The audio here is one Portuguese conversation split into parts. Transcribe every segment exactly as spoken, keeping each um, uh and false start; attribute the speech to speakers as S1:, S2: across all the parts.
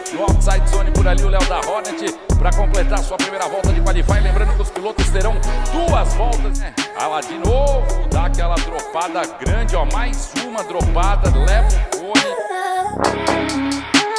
S1: No outside zone por ali o Léo da Hornet para completar sua primeira volta de qualify. Lembrando que os pilotos terão duas voltas, né? Ah lá de novo, dá aquela dropada grande, ó, mais uma dropada, leva o cone.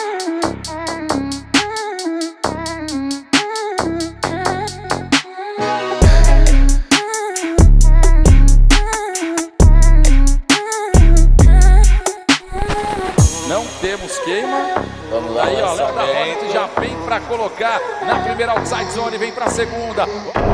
S1: Não temos queima.
S2: Vamos lá,
S1: aí ó, Léo da Hornet já vem para colocar na primeira outside zone, vem para a segunda.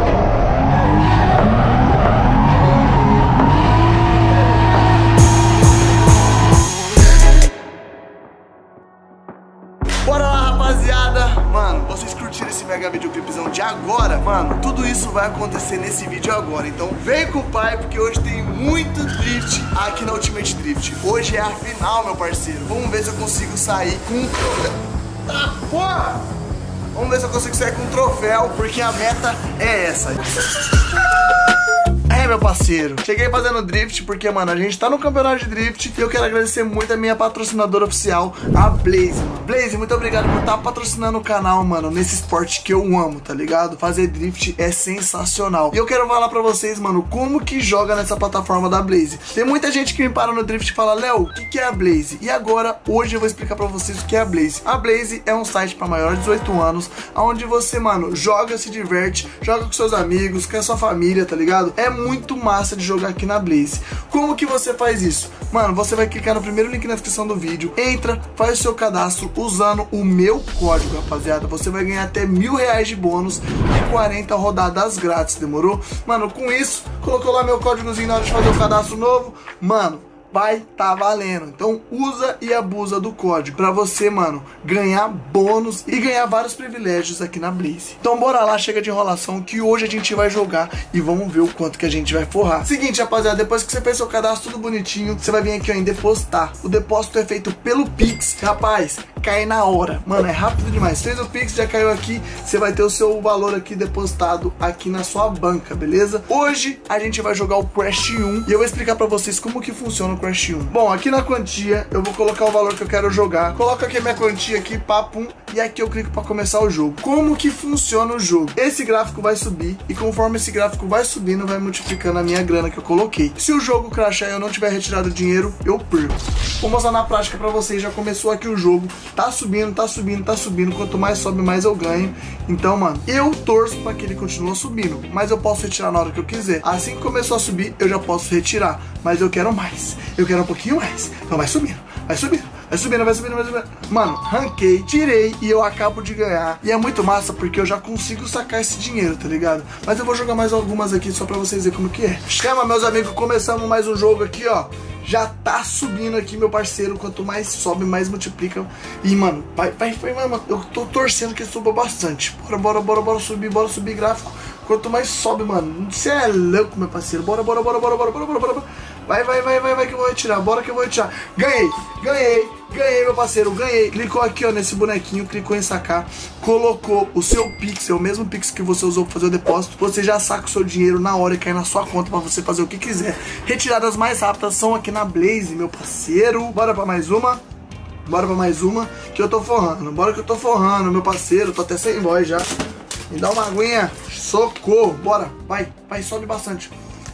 S3: Bora lá, rapaziada. Mano, vocês curtiram esse mega videoclipezão de agora? Mano, tudo isso vai acontecer nesse vídeo agora. Então vem com o pai, porque hoje tem muito drift aqui na Ultimate Drift. Hoje é a final, meu parceiro. Vamos ver se eu consigo sair com um troféu. Ah, porra! Vamos ver se eu consigo sair com um troféu, porque a meta é essa. É, meu parceiro, cheguei fazendo drift porque, mano, a gente tá no campeonato de drift e eu quero agradecer muito a minha patrocinadora oficial, a Blaze, mano. Blaze, muito obrigado por estar patrocinando o canal, mano, nesse esporte que eu amo, tá ligado? Fazer drift é sensacional. E eu quero falar pra vocês, mano, como que joga nessa plataforma da Blaze. Tem muita gente que me para no drift e fala, Léo, o que que é a Blaze? E agora, hoje eu vou explicar pra vocês o que é a Blaze. A Blaze é um site pra maior de dezoito anos, onde você, mano, joga, se diverte, joga com seus amigos, com a sua família, tá ligado? É muito muito massa de jogar aqui na Blaze. Como que você faz isso? Mano, você vai clicar no primeiro link na descrição do vídeo, entra, faz o seu cadastro usando o meu código, rapaziada. Você vai ganhar até mil reais de bônus e quarenta rodadas grátis, demorou? Mano, com isso, colocou lá meu códigozinho na hora de fazer o cadastro novo, mano, vai tá valendo. Então usa e abusa do código pra você, mano, ganhar bônus e ganhar vários privilégios aqui na Blaze. Então bora lá, chega de enrolação, que hoje a gente vai jogar e vamos ver o quanto que a gente vai forrar. Seguinte, rapaziada, depois que você fez seu cadastro tudo bonitinho, você vai vir aqui, ó, em depositar. O depósito é feito pelo Pix. Rapaz, cai na hora, mano, é rápido demais. Fez o Pix, já caiu aqui, você vai ter o seu valor aqui depositado aqui na sua banca, beleza? Hoje a gente vai jogar o Crash um e eu vou explicar pra vocês como que funciona o Crash um. Bom, aqui na quantia eu vou colocar o valor que eu quero jogar. Coloco aqui a minha quantia aqui, papum, e aqui eu clico para começar o jogo. Como que funciona o jogo? Esse gráfico vai subir e conforme esse gráfico vai subindo, vai multiplicando a minha grana que eu coloquei. Se o jogo crashar e eu não tiver retirado o dinheiro, eu perco. Vou mostrar na prática para vocês. Já começou aqui o jogo, tá subindo, tá subindo, tá subindo. Quanto mais sobe, mais eu ganho. Então, mano, eu torço para que ele continue subindo, mas eu posso retirar na hora que eu quiser. Assim que começou a subir, eu já posso retirar, mas eu quero mais. Eu quero um pouquinho mais. Então vai subindo, vai subindo, vai subindo, vai subindo, vai subindo. Mano, ranquei, tirei e eu acabo de ganhar. E é muito massa porque eu já consigo sacar esse dinheiro, tá ligado? Mas eu vou jogar mais algumas aqui só pra vocês verem como que é. Chama, meus amigos, começamos mais um jogo aqui, ó. Já tá subindo aqui, meu parceiro. Quanto mais sobe, mais multiplica. E, mano, vai, vai, vai, mano. Eu tô torcendo que suba bastante. Bora, bora, bora, bora subir, bora subir gráfico. Quanto mais sobe, mano. Você é louco, meu parceiro. Bora, bora, bora, bora, bora, bora, bora, bora. Vai, vai, vai, vai, vai que eu vou retirar. Bora que eu vou retirar. Ganhei, ganhei, ganhei, meu parceiro. Ganhei. Clicou aqui, ó, nesse bonequinho. Clicou em sacar. Colocou o seu Pix, é o mesmo Pix que você usou pra fazer o depósito. Você já saca o seu dinheiro na hora e cai na sua conta pra você fazer o que quiser. Retiradas mais rápidas são aqui na Blaze, meu parceiro. Bora pra mais uma. Bora pra mais uma que eu tô forrando. Bora que eu tô forrando, meu parceiro. Tô até sem voz já. Me dá uma aguinha. Socorro. Bora. Vai, vai, sobe bastante.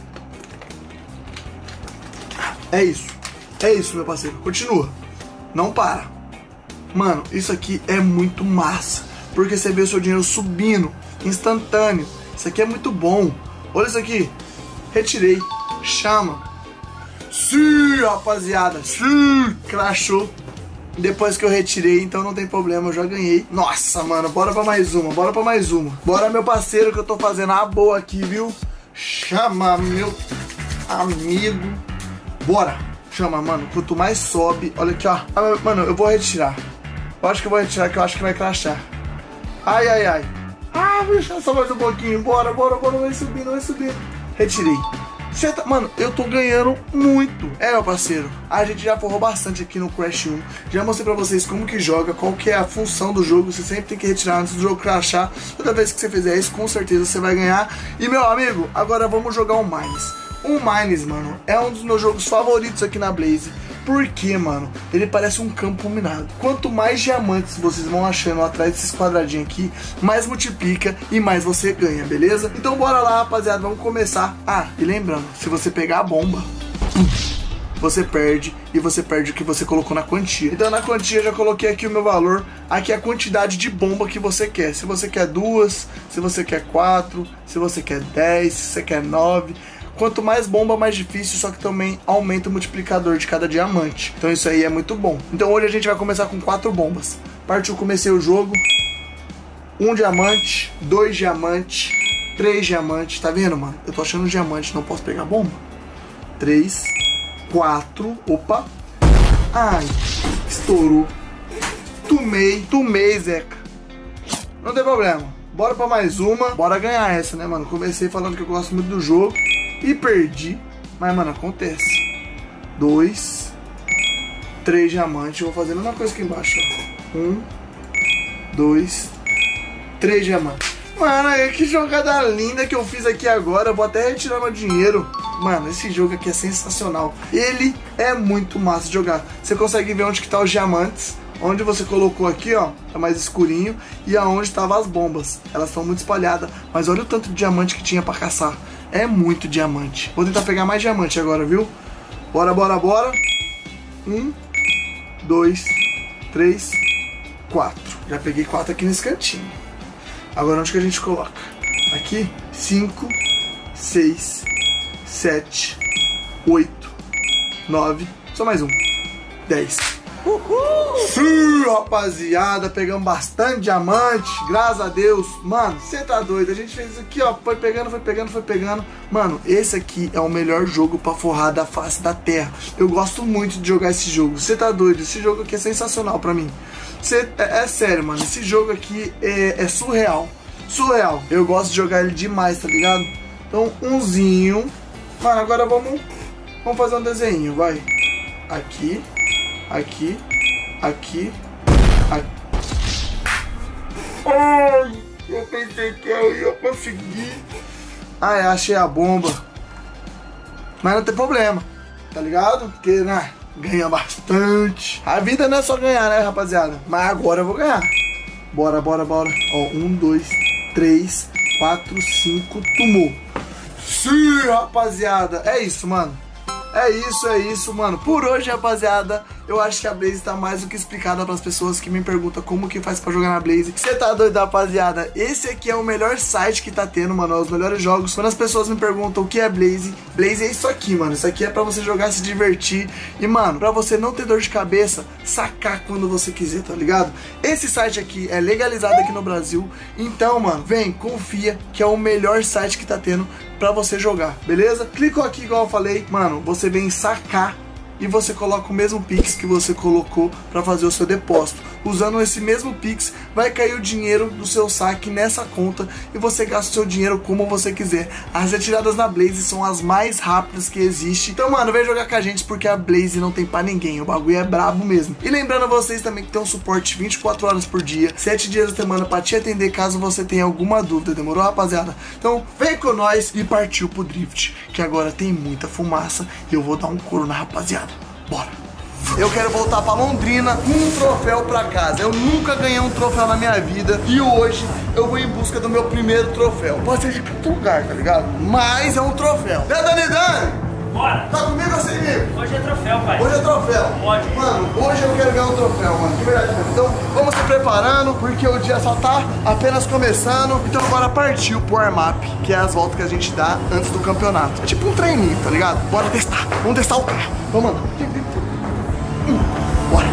S3: É isso, é isso, meu parceiro. Continua, não para. Mano, isso aqui é muito massa, porque você vê o seu dinheiro subindo, instantâneo. Isso aqui é muito bom. Olha isso aqui, retirei, chama. Sim, rapaziada, sim, crashou. Depois que eu retirei, então não tem problema, eu já ganhei. Nossa, mano, bora pra mais uma, bora pra mais uma. Bora, meu parceiro, que eu tô fazendo a boa aqui, viu? Chama, meu amigo. Bora, chama, mano. Quanto mais sobe, olha aqui, ó. Ah, mano, eu vou retirar. Eu acho que eu vou retirar, que eu acho que vai crashar. Ai, ai, ai. Ah, vou deixar só mais um pouquinho. Bora, bora, bora, vai subindo, vai subindo. Retirei. Tá... Mano, eu tô ganhando muito. É, meu parceiro, a gente já forrou bastante aqui no Crash um. Já mostrei pra vocês como que joga, qual que é a função do jogo. Você sempre tem que retirar antes do jogo crashar. Toda vez que você fizer isso, com certeza você vai ganhar. E, meu amigo, agora vamos jogar o Mines. O Mines, mano, é um dos meus jogos favoritos aqui na Blaze, Porque, mano, ele parece um campo minado. Quanto mais diamantes vocês vão achando atrás desses quadradinhos aqui, mais multiplica e mais você ganha, beleza? Então bora lá, rapaziada, vamos começar. Ah, e lembrando, se você pegar a bomba, você perde, e você perde o que você colocou na quantia. Então na quantia eu já coloquei aqui o meu valor. Aqui é a quantidade de bomba que você quer. Se você quer duas, se você quer quatro, se você quer dez, se você quer nove. Quanto mais bomba, mais difícil, só que também aumenta o multiplicador de cada diamante. Então isso aí é muito bom. Então hoje a gente vai começar com quatro bombas. Partiu, comecei o jogo. Um diamante, dois diamantes, três diamantes. Tá vendo, mano? Eu tô achando diamante, não posso pegar bomba. Três, quatro, opa. Ai, estourou. Tumei, tumei, Zeca. Não tem problema. Bora pra mais uma. Bora ganhar essa, né, mano? Comecei falando que eu gosto muito do jogo e perdi. Mas, mano, acontece. Dois, três diamantes. Eu vou fazer a mesma coisa aqui embaixo, ó. Um, dois, três diamantes. Mano, que jogada linda que eu fiz aqui agora. Eu vou até retirar meu dinheiro. Mano, esse jogo aqui é sensacional. Ele é muito massa de jogar. Você consegue ver onde que tá os diamantes. Onde você colocou aqui, ó, tá mais escurinho. E aonde estavam as bombas. Elas estão muito espalhadas. Mas olha o tanto de diamante que tinha pra caçar. É muito diamante. Vou tentar pegar mais diamante agora, viu? Bora, bora, bora. Um, dois, três, quatro. Já peguei quatro aqui nesse cantinho. Agora onde que a gente coloca? Aqui, cinco, seis, sete, oito, nove. Só mais um. dez. Uhul! Sim, rapaziada, pegamos bastante diamante, graças a Deus. Mano, você tá doido, a gente fez isso aqui, ó, foi pegando, foi pegando, foi pegando. Mano, esse aqui é o melhor jogo pra forrar da face da terra. Eu gosto muito de jogar esse jogo, você tá doido, esse jogo aqui é sensacional pra mim. Cê, é, é sério, mano, esse jogo aqui é, é surreal, surreal. Eu gosto de jogar ele demais, tá ligado? Então, umzinho. Mano, agora vamos, vamos fazer um desenho, vai. Aqui. Aqui, aqui, aqui. Ai, eu pensei que eu ia conseguir. Ai, achei a bomba. Mas não tem problema, tá ligado? Porque, né, ganha bastante. A vida não é só ganhar, né, rapaziada? Mas agora eu vou ganhar. Bora, bora, bora. Ó, um, dois, três, quatro, cinco, tomou. Sim, rapaziada. É isso, mano. É isso, é isso, mano. Por hoje, rapaziada, eu acho que a Blaze tá mais do que explicada pras pessoas que me perguntam como que faz pra jogar na Blaze. Você tá doido, rapaziada? Esse aqui é o melhor site que tá tendo, mano. Os melhores jogos. Quando as pessoas me perguntam o que é Blaze, Blaze é isso aqui, mano. Isso aqui é pra você jogar, se divertir. E, mano, pra você não ter dor de cabeça, sacar quando você quiser, tá ligado? Esse site aqui é legalizado aqui no Brasil. Então, mano, vem, confia que é o melhor site que tá tendo pra você jogar, beleza? Clicou aqui, igual eu falei, mano, você vem sacar e você coloca o mesmo Pix que você colocou para fazer o seu depósito. Usando esse mesmo Pix, vai cair o dinheiro do seu saque nessa conta e você gasta o seu dinheiro como você quiser. As retiradas na Blaze são as mais rápidas que existe. Então, mano, vem jogar com a gente porque a Blaze não tem pra ninguém. O bagulho é brabo mesmo. E lembrando a vocês também que tem um suporte vinte e quatro horas por dia, sete dias da semana pra te atender caso você tenha alguma dúvida. Demorou, rapaziada? Então, vem com nós e partiu pro Drift, que agora tem muita fumaça e eu vou dar um couro na rapaziada. Bora! Eu quero voltar pra Londrina com um troféu pra casa. Eu nunca ganhei um troféu na minha vida e hoje eu vou em busca do meu primeiro troféu. Pode ser de qualquer lugar, tá ligado? Mas é um troféu. Né, Dani Dani?
S2: Bora!
S3: Tá comigo ou sem comigo?
S2: Hoje é troféu, pai.
S3: Hoje é troféu.
S2: Pode.
S3: Mano, hoje eu quero ganhar um troféu, mano. De verdade mesmo. Então, vamos se preparando, porque o dia só tá apenas começando. Então agora partiu pro warm-up, que é as voltas que a gente dá antes do campeonato. É tipo um treininho, tá ligado? Bora testar. Vamos testar o carro. Vamos, mano. Hum, bora.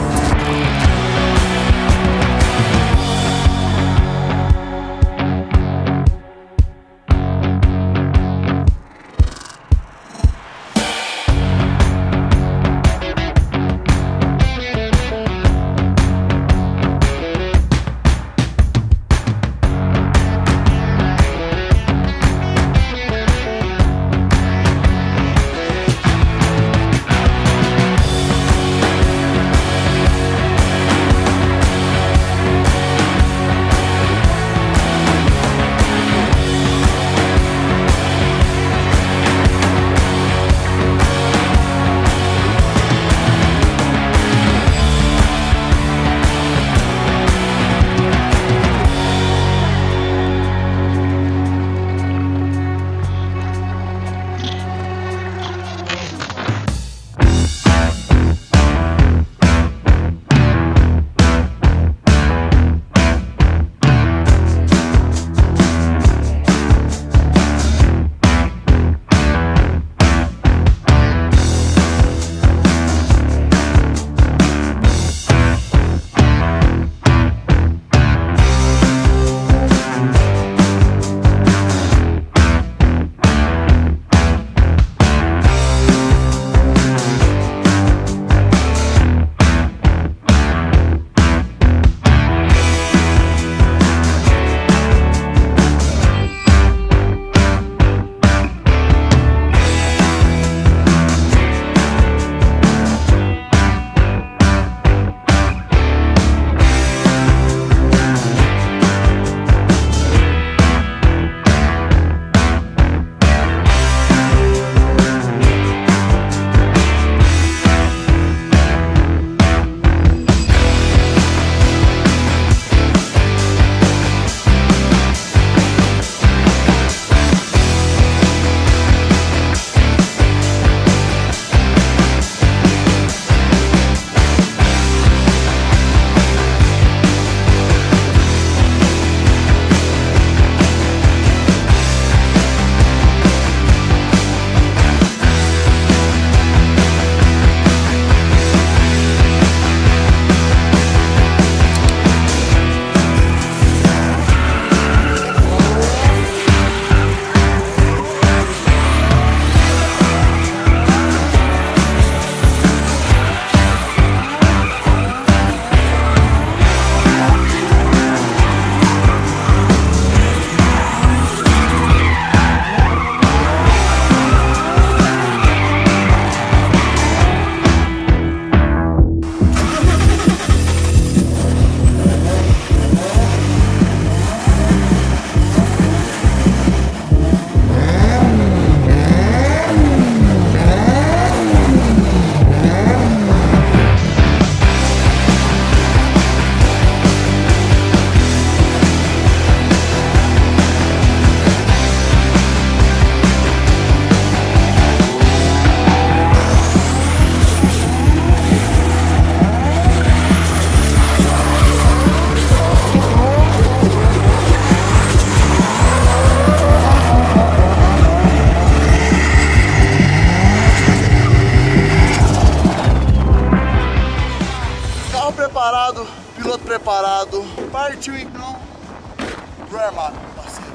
S3: partiu então pro armado, meu parceiro.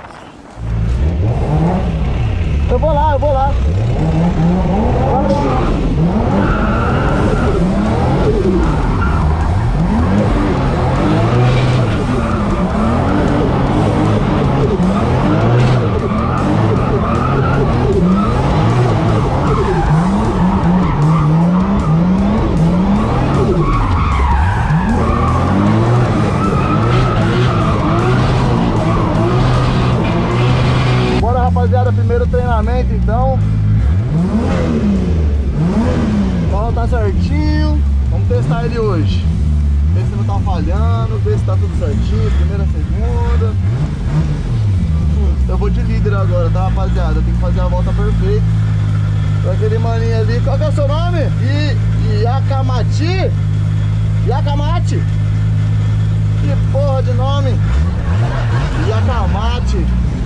S2: Eu vou lá, eu vou lá. Rapaziada, primeiro treinamento então. O carro tá certinho. Vamos testar ele hoje. Ver se não tá falhando, ver se tá tudo certinho. Primeira, segunda. Eu vou de líder agora, tá, rapaziada? Eu tenho que fazer a volta perfeita. Pra aquele maninho ali. Qual que é o seu nome? I Yakamati? Yakamati? Que porra de nome? Yakamati.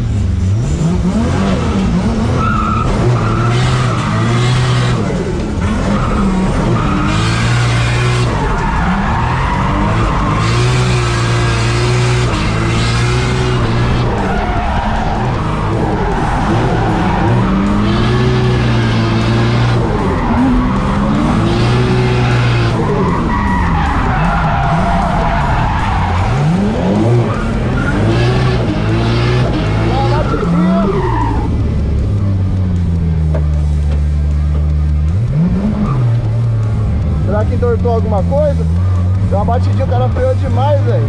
S2: Será que entortou alguma coisa? Deu uma batidinha, o cara freou demais, velho.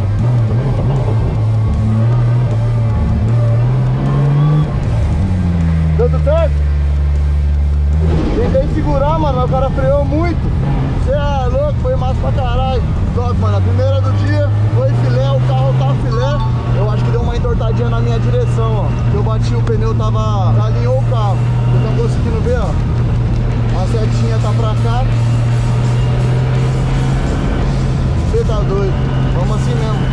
S2: Deu tudo certo? Tentei segurar, mano, mas o cara freou muito. Você é louco, foi massa pra caralho. Logo, mano, a primeira do dia foi filé, o carro tá filé. Eu acho que deu uma entortadinha na minha direção, ó. Eu bati, o pneu tava... alinhou o carro. Vocês estão conseguindo ver, ó? A setinha tá pra cá. Você tá doido? Vamos assim mesmo.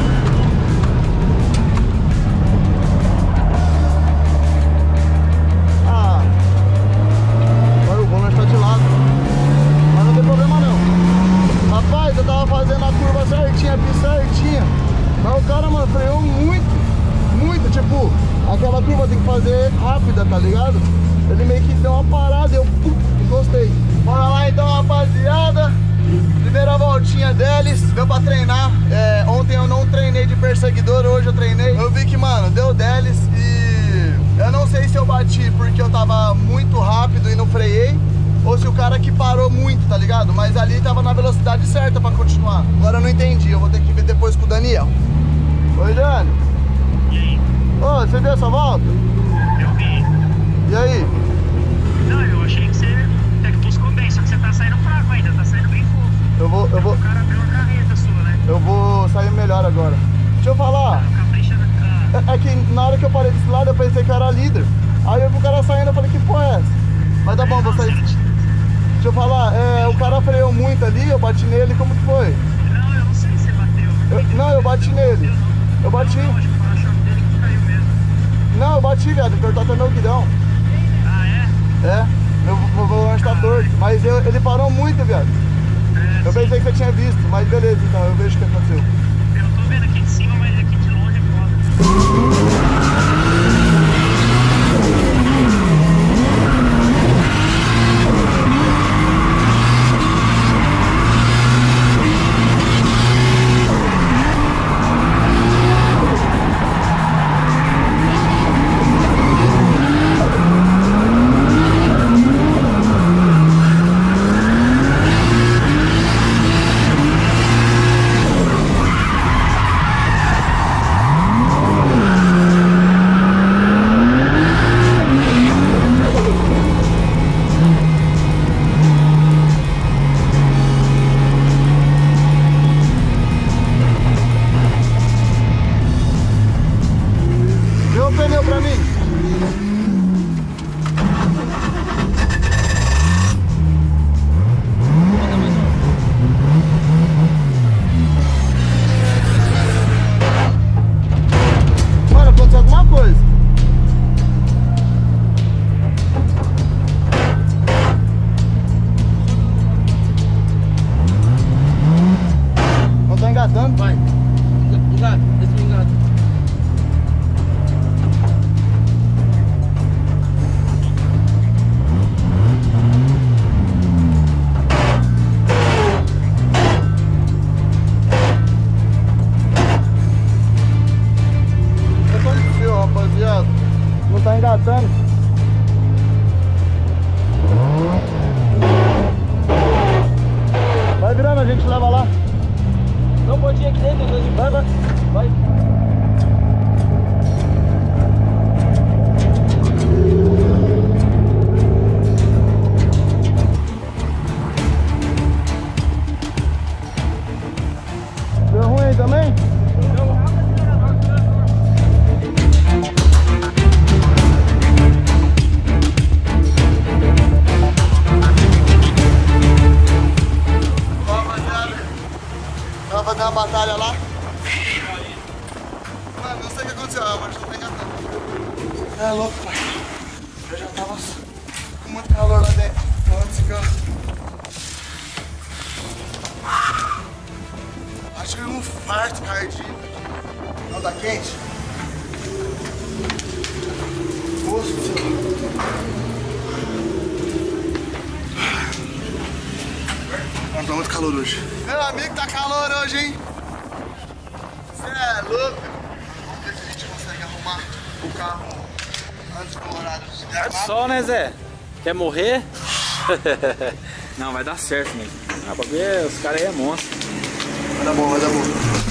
S2: Ah, agora o volante tá de lado. Mas não tem problema não. Rapaz, eu tava fazendo a curva certinha, a pista certinha. Mas o cara, mano, freou muito. Muito, tipo, aquela curva tem que fazer rápida, tá ligado? Ele meio que deu uma parada e eu pum, encostei. Bora lá então, rapaziada. Primeira voltinha deles, deu pra treinar. É, ontem eu não treinei de perseguidor, hoje eu treinei. Eu vi que, mano, deu deles e eu não sei se eu bati porque eu tava muito rápido e não freiei, ou se o cara que parou muito, tá ligado? Mas ali tava na velocidade certa pra continuar. Agora eu não entendi, eu vou ter que ver depois com o Daniel. Oi, Dani.
S4: E aí?
S3: Ô, você deu essa volta?
S4: Eu vi.
S3: E aí?
S4: Não, eu achei que você até que buscou bem, só que você tá saindo fraco ainda, tá saindo bem fofo.
S3: Eu vou, eu vou...
S4: O cara abriu uma carreta sua, né?
S3: Eu vou sair melhor agora. Deixa eu falar.
S4: Capricha na cara.
S3: É, é que na hora que eu parei desse lado eu pensei que eu era líder. Aí eu vi o cara saindo, eu falei, que porra é essa? Mas tá bom, vou sair. Deixa eu falar, é, o cara freou muito ali, eu bati nele, como que foi?
S4: Não, eu não sei se você bateu.
S3: Eu, não, eu bati nele. Eu bati.
S4: Não, acho que foi a choque dele que caiu mesmo.
S3: Não, eu bati, viado, entortou até meu guidão.
S4: Ah, é?
S3: É, meu, meu volante tá torto. Mas eu, ele parou muito, viado.
S4: É,
S3: Eu
S4: sim.
S3: pensei que você tinha visto, mas beleza, então, eu vejo o que aconteceu.
S4: Eu tô vendo aqui de cima, mas aqui de longe é foda.
S2: aconteceu, agora deixa eu pegar tanto. É louco, pai. Eu já tava com muito calor lá dentro. Antes que eu... Acho que eu um farto cardíaco. Não tá quente? Nossa. Não, tá muito calor hoje. Meu amigo, tá calor hoje, hein? Você é louco? Vamos ver se a gente consegue arrumar o carro antes do horário de
S5: É só, né, Zé? Quer morrer? Não, vai dar certo mesmo. Ah, pra ver, os caras aí é monstro.
S2: Vai dar bom, vai dar bom.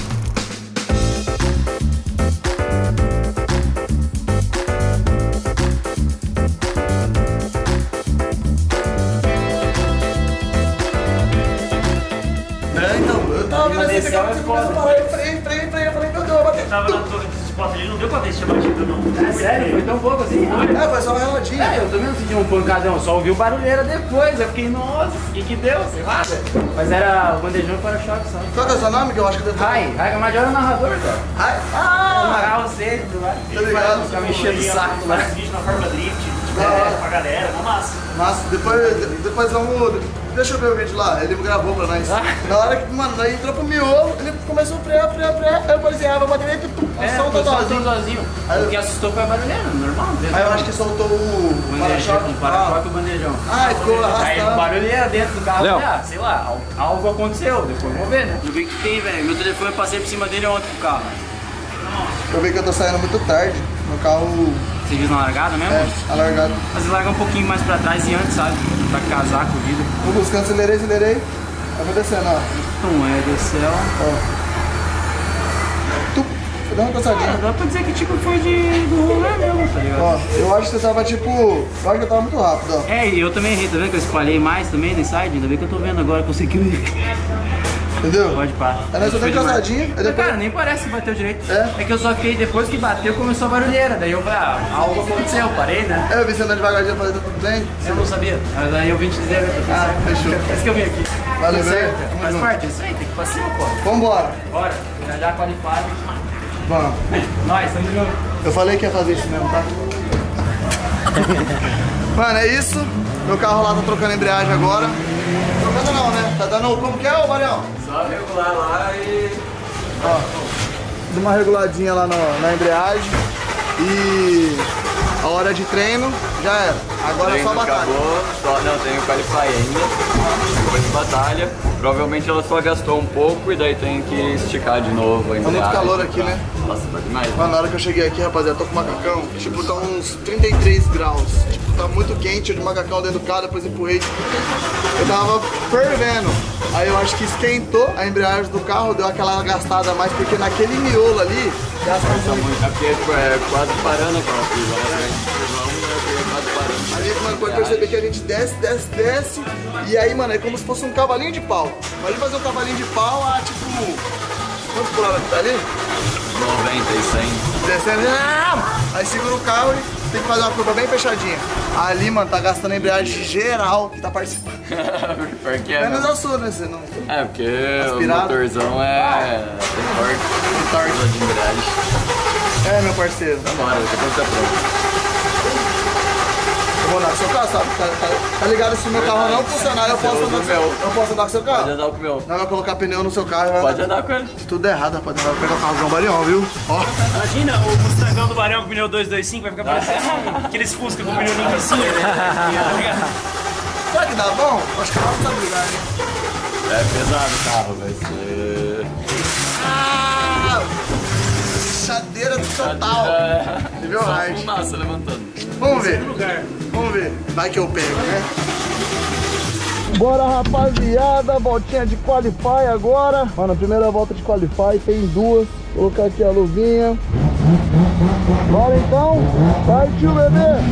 S2: É, então, eu tava vendo esse carro, eu falei, freio, freio, freio, eu falei, meu Deus, eu vou bater.
S4: Tava na torre dos spots ali, não deu pra ver se tinha batido não.
S5: É sério? Foi tão pouco assim?
S2: É, foi só uma relotinha.
S5: É, eu também não senti um pancadão, só ouvi o barulheira depois. Eu fiquei, nossa, o que que deu? Sei lá, velho. Mas era o bandejão para choque só.
S2: Qual que é o seu nome? Que eu acho que deve ter.
S5: Rai, Rai Major é o narrador, cara.
S2: Rai? Ah!
S5: Amarrar você, tu vai.
S2: Tá ligado?
S5: Ficar me enchendo o saco lá.
S4: Faz vídeo na forma drift, tipo,
S2: É.
S4: pra galera, na massa.
S2: Nossa, depois, depois vamos... Deixa eu ver o vídeo lá, ele gravou pra nós.
S5: Ah.
S2: Na hora que, mano, nós entrou pro miolo, ele começou a frear, frear, frear. Aí eu falei assim, ah, vou bater nele, tu,
S5: É,
S2: solta
S5: foi
S2: sozinho.
S5: sozinho, sozinho.
S2: Aí
S5: O que assustou foi a barulheira, normal.
S2: Aí eu acho que soltou o
S5: O
S2: para-choque.
S5: bandejão, o para-choque e o bandejão.
S2: Ah, e ficou
S5: Aí
S2: arrastando.
S5: barulheira dentro do carro,
S6: Léo.
S5: ah, sei lá, al- algo aconteceu, depois vamos ver, né? Não vi o que tem, velho. Meu telefone eu passei por cima dele ontem pro carro.
S2: Eu vi que eu tô saindo muito tarde, meu carro
S5: Você viu na largada mesmo?
S2: é alargado.
S5: Mas larga um pouquinho mais pra trás e antes, sabe? Pra casar com o vidro.
S2: Vou buscando, acelerei, acelerei. Aí vou descendo, ó.
S5: Não é do céu.
S2: Tu, vou dar uma
S5: Ah,
S2: passadinha.
S5: dá pra dizer que tipo foi de do rolê mesmo, tá ligado?
S2: Ó, eu acho que você tava tipo. Eu acho que eu tava muito rápido, ó.
S5: É, e eu também errei, tá vendo que eu espalhei mais também no inside? Ainda bem que eu tô vendo agora, conseguiu ir.
S2: Entendeu?
S5: Pode parar.
S2: Aí nós só
S5: Foi
S2: deu
S5: demais.
S2: encasadinha, aí
S5: Mas,
S2: depois-
S5: cara, nem parece que bateu direito.
S2: É?
S5: que eu só fiquei, depois que bateu, começou a barulheira. Daí eu falei, ah, algo aconteceu, parei, né?
S2: É, eu vi você andando devagarzinho, falei, tá tudo bem?
S5: Eu não sabia. Mas aí eu vim te dizer, né?
S2: Ah, fechou.
S5: Por isso que eu vim aqui.
S2: Valeu,
S5: Tudo certo.
S2: velho. Tamo
S5: Faz
S2: junto.
S5: parte disso aí, tem que ir pra cima, pô.
S2: Vambora.
S5: Bora, já já qualified.
S2: Vamos.
S5: Nós, tamo junto.
S2: Eu falei que ia fazer isso mesmo, tá? Mano, é isso. Meu carro lá tá trocando embreagem agora. Trocando não, né? Tá dando... Como que é, ô Marião?
S5: Só regular lá e...
S2: Ó, dei uma reguladinha lá no- na embreagem. E a hora de treino já era. Agora é só batalha.
S6: Acabou, só, não, tem o Qualify ainda, depois de batalha. Provavelmente ela só gastou um pouco e daí tem que esticar de novo a
S2: Tá muito
S6: embreagem.
S2: calor aqui, né?
S6: Nossa, tá demais.
S2: Mano, na hora que eu cheguei aqui, rapaziada, tô com macacão. Tipo, tá uns trinta e três graus. Tipo, tá muito quente, eu de macacão dentro do carro, depois empurrei. Eu tava fervendo. Aí eu acho que esquentou a embreagem do carro, deu aquela gastada a mais, porque naquele miolo ali, gasta
S6: Tá
S2: muito.
S6: muito, é porque tipo, é quase parando aquela curva, né? Vamos, né? Porque é quase parando.
S2: Ali, mano, pode perceber que a gente desce, desce, desce. E aí, mano, é como se fosse um cavalinho de pau. Pode fazer um cavalinho de pau a, tipo... Quantos por hora que tá ali?
S6: noventa e cem.
S2: Descendo, ah! Aí segura o carro e tem que fazer uma curva bem fechadinha. Ali, mano, tá gastando a embreagem geral que tá participando.
S6: Porque é,
S2: Menos a sua, né? Você não...
S6: é, porque
S2: Aspirado.
S6: o motorzão é tem torque, tem torque de embreagem.
S2: É, meu parceiro.
S6: Vambora, depois tá pronto.
S2: Eu vou andar com o seu carro, sabe? Tá, tá, tá ligado? Se o meu carro não funcionar, eu posso
S6: usa
S2: andar
S6: o
S2: com seu,
S6: meu.
S2: eu posso andar com o seu
S6: Pode
S2: carro.
S6: andar com o meu.
S2: Não vai colocar pneu no seu carro e vai
S6: Pode andar com ele.
S2: Se tudo der errado, rapaziada, vai pegar o carro do Barião, viu? Ó.
S4: Imagina o Mustangão do Barão com pneu dois dois cinco, vai ficar parecendo aqueles Fusca com pneu nunca assim, né? Tá ligado?
S2: Será que dá bom? Acho que não precisa brigar, né?
S6: É pesado o carro, vai ser...
S2: Ah! Chadeira total.
S6: É,
S2: Nível
S6: só
S2: hard.
S6: fumaça levantando.
S2: Vamos ver. Vamos ver. Vai que eu pego, né? Bora, rapaziada. Voltinha de Qualify agora. Mano, a primeira volta de Qualify tem duas. Vou colocar aqui a luvinha. Bora então. Partiu, bebê.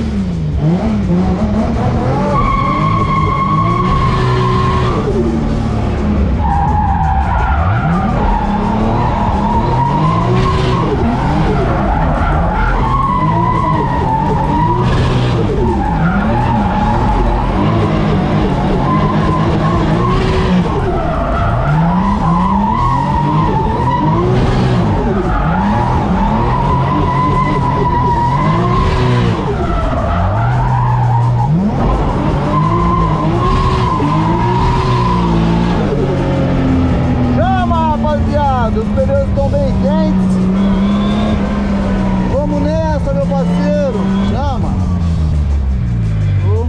S2: bem quentes. Vamos nessa, meu parceiro. Chama. Oh.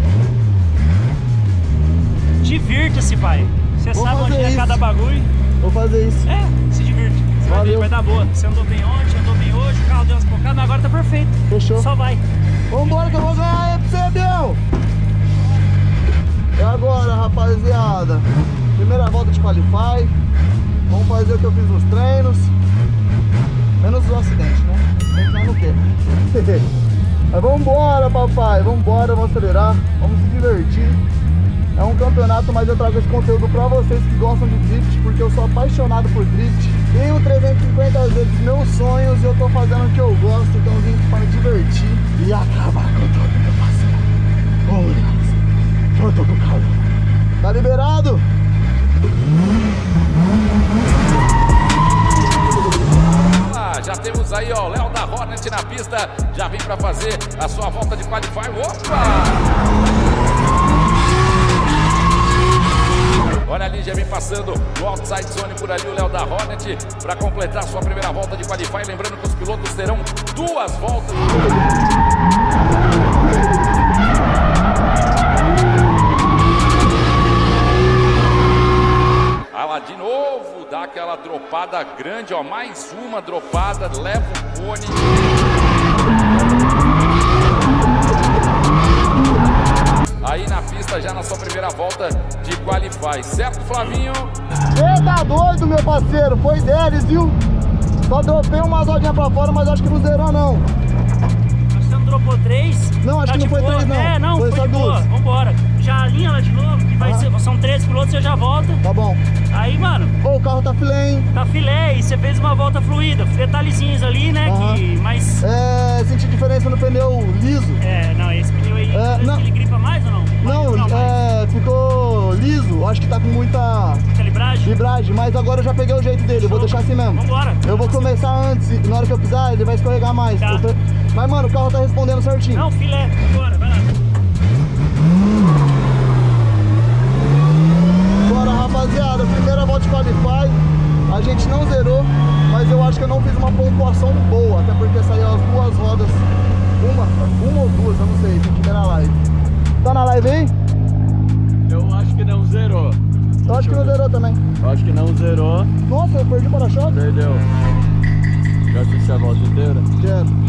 S4: Divirta-se, pai. Você
S2: Vou
S4: sabe onde
S2: fazer
S4: é
S2: isso.
S4: cada bagulho.
S2: Vou fazer isso.
S4: É, se divirte. Você vai ver, vai dar boa. Você andou bem ontem, andou bem hoje, o carro deu umas pocadas, mas agora tá perfeito.
S2: Fechou.
S4: Só vai.
S2: Vambora que eu vou ganhar aí pra você, Biel. E agora, rapaziada, primeira volta de Qualify. Vamos fazer o que eu fiz nos treinos. Menos o acidente, né? Tem que estar no quê? Mas vambora, papai. Vambora, vamos acelerar. Vamos se divertir. É um campeonato, mas eu trago esse conteúdo pra vocês que gostam de drift, porque eu sou apaixonado por drift. Tenho trezentos e cinquenta vezes meus sonhos e eu tô fazendo o que eu gosto, então eu vim pra me divertir e acabar com todo meu parceiro. Vamos nessa. Eu tô com calor. Tá liberado?
S1: Ah, já temos aí, ó, Léo da Hornet na pista. Já vem pra fazer a sua volta de Qualify. Opa! Olha ali, já vem passando no outside zone por ali o Léo da Hornet para completar sua primeira volta de Qualify. Lembrando que os pilotos terão duas voltas. Ah lá, de novo, dá aquela dropada grande, ó, mais uma dropada, leva o cone. Aí na pista, já na sua primeira volta de Qualify, certo, Flavinho?
S2: Você tá doido, meu parceiro? Foi deles, viu? Só dropei umas rodinhas pra fora, mas acho que não zerou, não.
S4: Você não dropou três?
S2: Não, acho
S4: tá
S2: que não foi
S4: boa.
S2: três, não.
S4: É, não,
S2: foi,
S4: foi
S2: só
S4: de boa.
S2: duas.
S4: Vambora. Já alinha ela de novo, que vai
S2: Ah.
S4: ser, são três pilotos, você já volta.
S2: Tá bom.
S4: Aí, mano,
S2: Ô, o carro tá filé, hein?
S4: tá filé e você fez uma volta fluida. Detalhezinhos ali, né,
S2: Aham.
S4: que... Mas...
S2: É, senti diferença no pneu liso.
S4: É, não, esse pneu aí,
S2: É,
S4: parece
S2: não.
S4: que ele gripa mais ou não?
S2: Não,
S4: mais.
S2: é, ficou liso. Acho que tá com muita
S4: Calibragem?
S2: vibragem, mas agora eu já peguei o jeito dele. Eu vou deixar assim mesmo.
S4: Vambora.
S2: Eu vou começar antes, e na hora que eu pisar, ele vai escorregar mais.
S4: Tá.
S2: Eu tô- Mas, mano, o carro tá respondendo certinho.
S4: Não, filé. Vambora, vai lá.
S2: Bora, rapaziada, primeira volta de Qualify. A gente não zerou, mas eu acho que eu não fiz uma pontuação boa, até porque saiu as duas rodas. Uma, uma ou duas, eu não sei, tem que ver na live. Tá na live aí?
S6: Eu acho que não zerou.
S2: Eu acho que não zerou também.
S6: Eu acho que não zerou.
S2: Nossa, eu perdi o para-choque?
S6: Perdeu. Já assisti a volta inteira?
S2: Quero.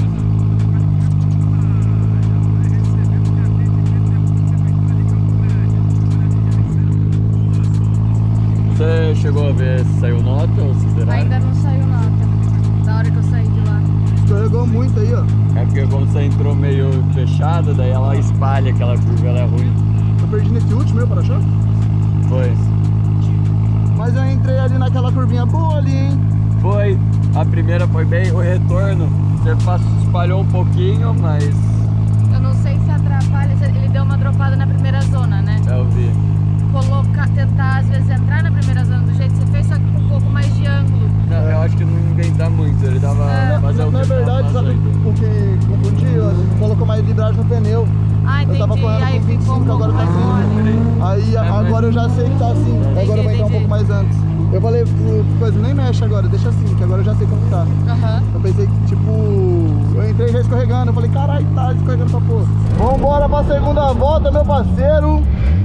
S6: Você chegou a ver se saiu nota ou se zerou?
S7: Ainda não saiu nota, da hora que eu saí de lá.
S2: Escorregou muito aí, ó.
S6: É porque como você entrou meio fechado, daí ela espalha aquela curva, ela é ruim.
S2: Eu perdi nesse último meu para-choque?
S6: Foi.
S2: Mas eu entrei ali naquela curvinha boa ali, hein?
S6: Foi. A primeira foi bem, o retorno você passou, espalhou um pouquinho, mas
S7: Eu não sei se atrapalha, se ele deu uma dropada na primeira zona, né?
S6: eu vi.
S7: Colocar, tentar às vezes entrar na primeira zona do jeito que você fez, só que com um pouco mais de ângulo.
S6: Não, eu acho que não inventa muito, ele tava
S7: É.
S6: fazendo o
S2: Na
S6: que ele
S2: verdade,
S6: tava
S2: sabe
S6: fazendo.
S2: o que confundiu? Ele colocou mais vibragem no pneu.
S7: Ah,
S2: Eu
S7: entendi.
S2: tava correndo
S7: Aí
S2: com vinte e
S7: ficou um
S2: cinco,
S7: pouco
S2: agora tá
S7: mais mole.
S2: Aí a-
S6: É, mas-
S2: agora eu já sei que tá assim. Agora vai entrar um
S7: entendi.
S2: pouco mais antes. Eu falei pro coisa, nem mexe agora, deixa assim, que agora eu já sei como tá.
S7: Aham.
S2: Eu pensei que, tipo, eu entrei já escorregando. Eu falei, caralho, tá escorregando pra porra. Vambora pra segunda volta, meu parceiro.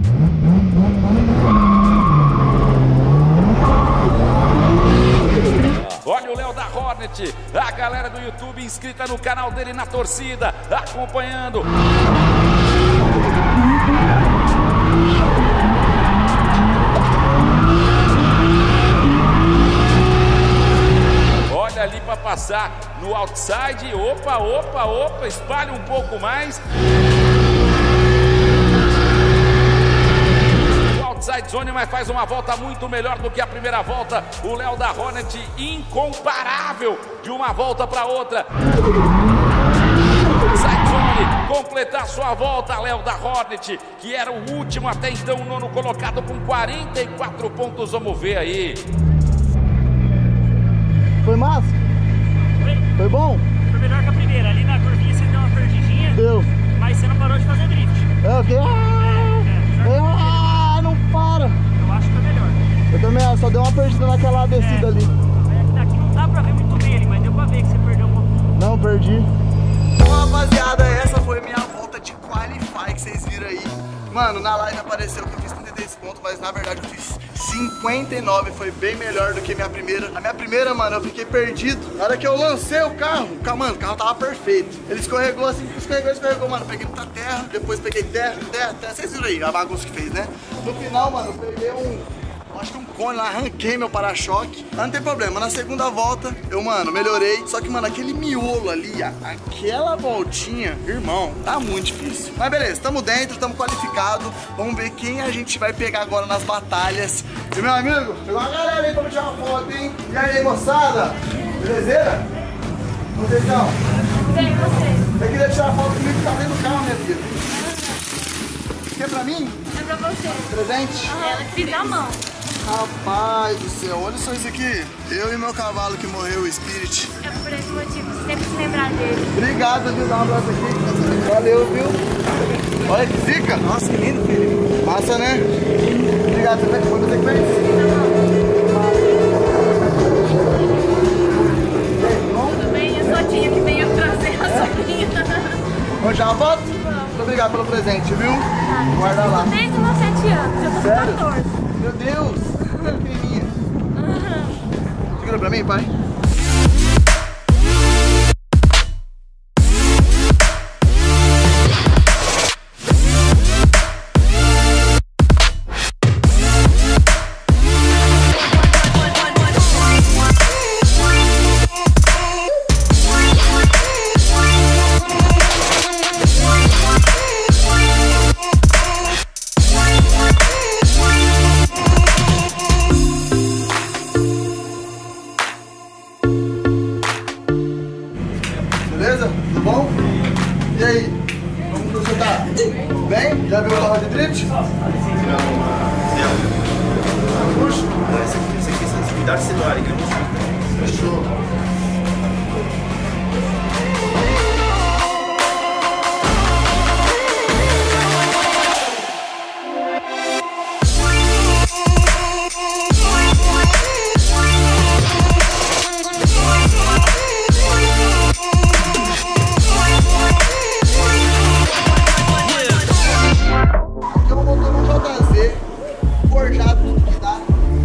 S1: Olha o Léo da Hornet, a galera do YouTube inscrita no canal dele na torcida, acompanhando. Olha ali para passar no outside. Opa, opa, opa, espalha um pouco mais. Outside zone, mas faz uma volta muito melhor do que a primeira volta. O Léo da Hornet, incomparável de uma volta para outra. Side zone, completar sua volta, Léo da Hornet, que era o último até então, nono colocado com quarenta e quatro pontos. Vamos ver aí.
S2: Foi massa?
S4: Foi,
S2: Foi bom?
S4: foi melhor que a primeira. Ali na curvinha você deu uma perdidinha,
S2: Deu.
S4: mas você não parou de fazer drift.
S2: É o quê?
S4: É,
S2: Ah,
S4: é,
S2: ah, não para.
S4: eu acho que foi melhor.
S2: Eu também, ó, só deu uma perdida naquela descida
S4: É.
S2: ali.
S4: É que daqui não dá dava pra ver muito bem ali, mas deu pra ver que você perdeu um pouquinho.
S2: Não, perdi.
S3: Bom, rapaziada, essa foi minha volta de Qualify que vocês viram aí. Mano, na live apareceu que eu fiz trinta e três pontos, mas na verdade eu fiz cinquenta e nove, foi bem melhor do que a minha primeira. A minha primeira, mano, eu fiquei perdido. Na hora que eu lancei o carro, o carro, mano, o carro tava perfeito. Ele escorregou assim, escorregou, escorregou, mano. Peguei muita terra, depois peguei terra, terra, terra. Vocês viram aí a bagunça que fez, né? No final, mano, eu peguei um... acho que um cone lá, arranquei meu para-choque. Mas não tem problema, na segunda volta eu, mano, melhorei. Só que, mano, aquele miolo ali, a- aquela voltinha, irmão, tá muito difícil. Mas beleza, tamo dentro, tamo qualificado. Vamos ver quem a gente vai pegar agora nas batalhas. E meu amigo, pegou uma galera aí pra me tirar uma foto, hein? E aí, moçada? Belezeira? Vocêsão?
S7: Bem, você.
S3: Eu queria tirar foto comigo que tá dentro do carro, minha filha. Quer pra mim?
S7: É pra você.
S3: Presente?
S7: Ela fiz na mão.
S3: Rapaz do céu, olha só isso aqui. Eu e meu cavalo que morreu, o Spirit.
S7: É por esse motivo, sempre se lembrar dele.
S3: Obrigado, viu? Dá um abraço aqui. Valeu, viu? Olha que zica. Nossa, que lindo, filho. Massa, né? Obrigado, você vai fazer que fez?
S7: Tudo bem, eu só tinha que venha trazer a sobrinha.
S3: Vamos tirar uma foto? Muito obrigado pelo presente, viu? Guarda lá.
S7: Desde os meus sete anos, eu tô com
S3: Sério?
S7: quatorze.
S3: Meu Deus, que pequenininha. Segura pra mim, pai. Beleza? Tudo bom? E aí? Como você tá? Bem? Já viu a roda de drift? Puxa.
S8: Esse aqui, esse aqui, esse aqui, dá esse do ar aqui.
S3: Fechou. Aqui é um motor um J Z forjado tudo que dá.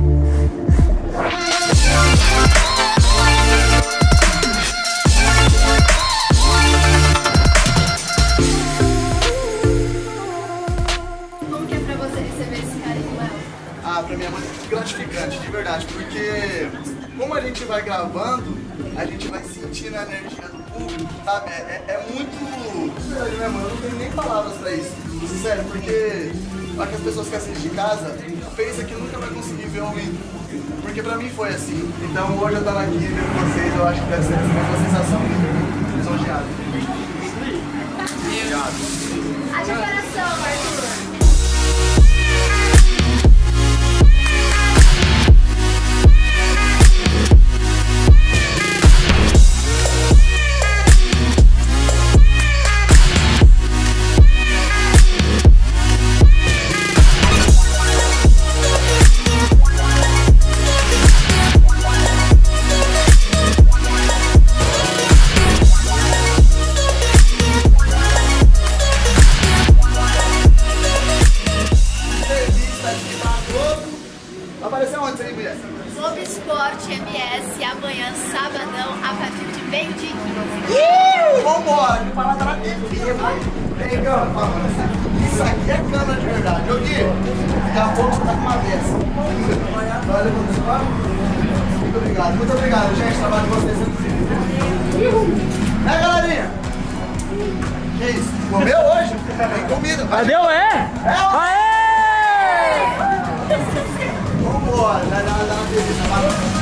S7: Como que é pra você receber esse carinho, Léo?
S3: Ah, pra mim é muito gratificante, de verdade, porque como a gente vai gravando, a gente vai sentindo a energia do público, sabe? É, é, é muito... De verdade mesmo, eu não tenho nem palavras pra isso. Sério, porque para que as pessoas que assistem de casa pensam que nunca vai conseguir ver ao vivo. Porque pra mim foi assim. Então hoje eu estar aqui vendo vocês, eu acho que deve ser a mesma sensação. Lisonjeado.
S7: Haja coração, Arthur.
S3: Apareceu onde isso aí, mulher?
S9: Globo Esporte M S, amanhã, sabadão, a partir de meio-dia e quinze.
S3: Vambora, me fala da T V, mano. Vem, cana, fala. Isso aqui é cana de verdade. Eu vi. Daqui a pouco você tá com uma dessa. Valeu, muito obrigado, muito obrigado, gente. Trabalho de vocês sempre. É, galerinha? Que isso? Comeu hoje? Tem comida.
S5: Cadê o é?
S3: É,
S5: Aê!
S3: vambora, vai dar uma beleza, tá?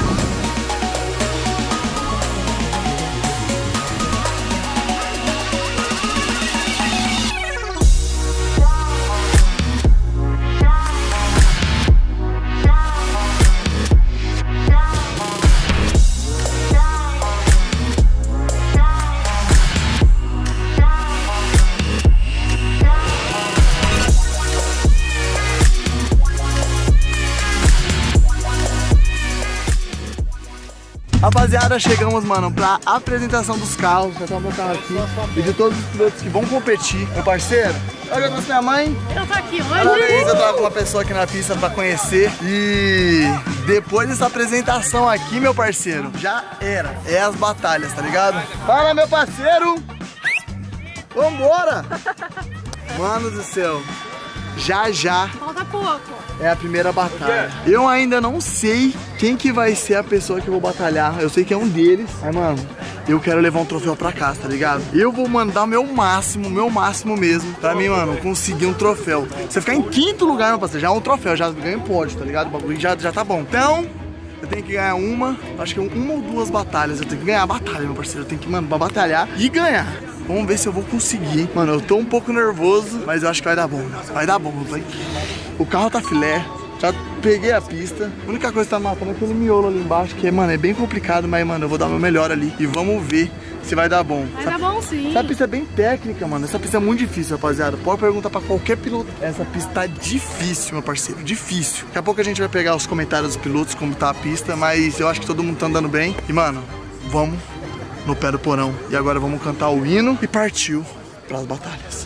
S3: Rapaziada, chegamos, mano, pra apresentação dos carros. Já tá o meu carro aqui. E de todos os pilotos que vão competir. Meu parceiro, olha, eu trouxe minha mãe.
S7: Eu tô aqui hoje.
S3: Parabéns, eu tava com uma pessoa aqui na pista pra conhecer. E depois dessa apresentação aqui, meu parceiro, já era. É as batalhas, tá ligado? Fala, meu parceiro. Vambora. Mano do céu. Já, já.
S7: Falta pouco.
S3: É a primeira batalha. Eu ainda não sei quem que vai ser a pessoa que eu vou batalhar. Eu sei que é um deles. Mas, mano, eu quero levar um troféu pra casa, tá ligado? Eu vou mandar o meu máximo, meu máximo mesmo. Pra mim, mano, conseguir um troféu. Você ficar em quinto lugar, meu parceiro, já é um troféu. Já ganha pódio, tá ligado? O bagulho já, já tá bom. Então, eu tenho que ganhar uma, acho que uma ou duas batalhas. Eu tenho que ganhar a batalha, meu parceiro. Eu tenho que, mano, batalhar e ganhar. Vamos ver se eu vou conseguir. Mano, eu tô um pouco nervoso, mas eu acho que vai dar bom. Vai dar bom, vai. O carro tá filé. Já peguei a pista. A única coisa que tá matando é aquele miolo ali embaixo, que, mano, é bem complicado, mas, mano, eu vou dar o meu melhor ali. E vamos ver se vai dar bom.
S7: Vai
S3: essa,
S7: dar bom sim.
S3: Essa pista é bem técnica, mano. Essa pista é muito difícil, rapaziada. Pode perguntar pra qualquer piloto. Essa pista tá difícil, meu parceiro. Difícil. Daqui a pouco a gente vai pegar os comentários dos pilotos, como tá a pista, mas eu acho que todo mundo tá andando bem. E, mano, vamos no pé do porão. E agora vamos cantar o hino e partiu pras batalhas.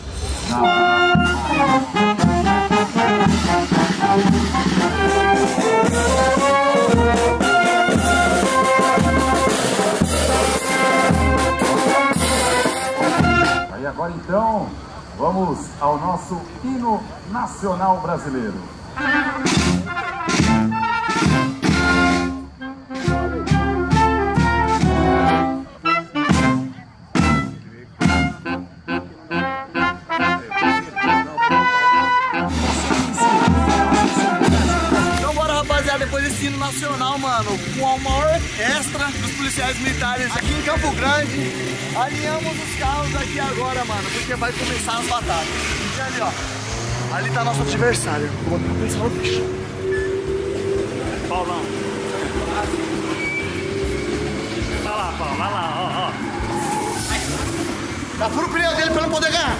S10: Aí agora então, vamos ao nosso hino nacional brasileiro.
S3: Depois desse hino nacional, mano, com a maior orquestra dos policiais militares aqui em Campo Grande, alinhamos os carros aqui agora, mano, porque vai começar as batalhas. E ali, ó, ali tá nosso adversário. Vou pensar no bicho.
S4: Paulão. Vai lá, Paulo, vai lá, ó, ó.
S3: Tá furo o pneu dele pra não poder ganhar.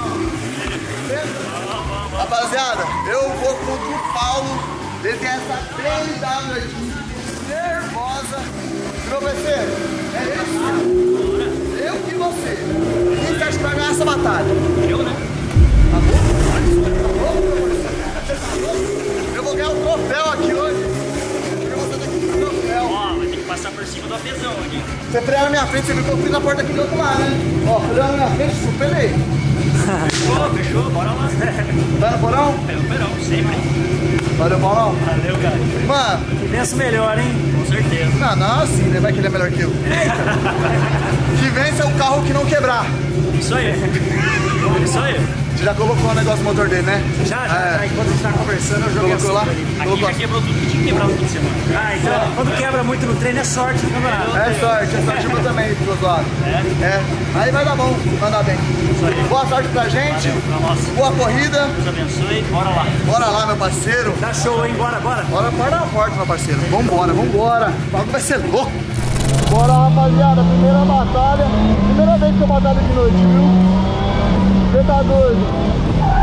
S3: Rapaziada, eu vou contra o Paulo. Ele tem essa B M W aqui, nervosa. Meu parceiro, é isso? Eu e você. Quem você acha que vai ganhar essa batalha?
S4: Eu, né?
S3: Tá bom? Tá bom, meu parceiro? Eu vou ganhar o troféu aqui hoje. Eu vou ter que o troféu.
S4: Ó, vai ter que passar por cima do apesão aqui.
S3: Você freia na minha frente, você viu que eu fiz na porta aqui do outro lado, né? Ó, freia na minha frente, superei.
S4: Fechou, fechou, bora lá.
S3: Vai no porão?
S4: É no porão, sempre.
S3: Valeu, Paulão.
S4: Valeu, cara.
S3: Mano.
S4: Que vença o melhor, hein? Com certeza.
S3: Não, não assim, né? Vai que ele é melhor que eu. Que vença é o carro que não quebrar.
S4: Isso aí. Isso aí.
S3: Você já colocou o negócio no motor dele, né?
S4: Já, já.
S3: É.
S4: Enquanto a gente tá conversando, eu joguei
S3: colocou lá?
S4: Aqui
S3: Colocou.
S4: já quebrou tudo que tinha que quebrar no fim de semana. Ah, então é. Quando quebra muito no treino é sorte no campeonato.
S3: É sorte, é sorte eu também, do outro lado.
S4: É?
S3: É. Aí vai dar bom, vai dar bem.
S4: Isso aí.
S3: Boa sorte pra gente.
S4: Valeu, pra nós.
S3: Boa corrida.
S4: Deus abençoe. Bora lá.
S3: Bora lá, meu parceiro.
S4: Dá show, hein? Bora, bora.
S3: Bora, bora na porta, meu parceiro. Vambora, vambora. O bagulho vai ser louco. Bora, rapaziada. Primeira batalha. Primeira vez que eu batalho de noite, viu? Você tá doido?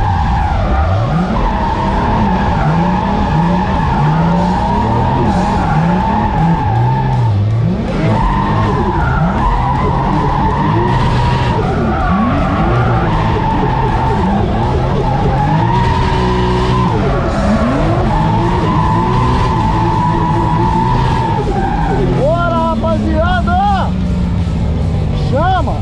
S3: Chama!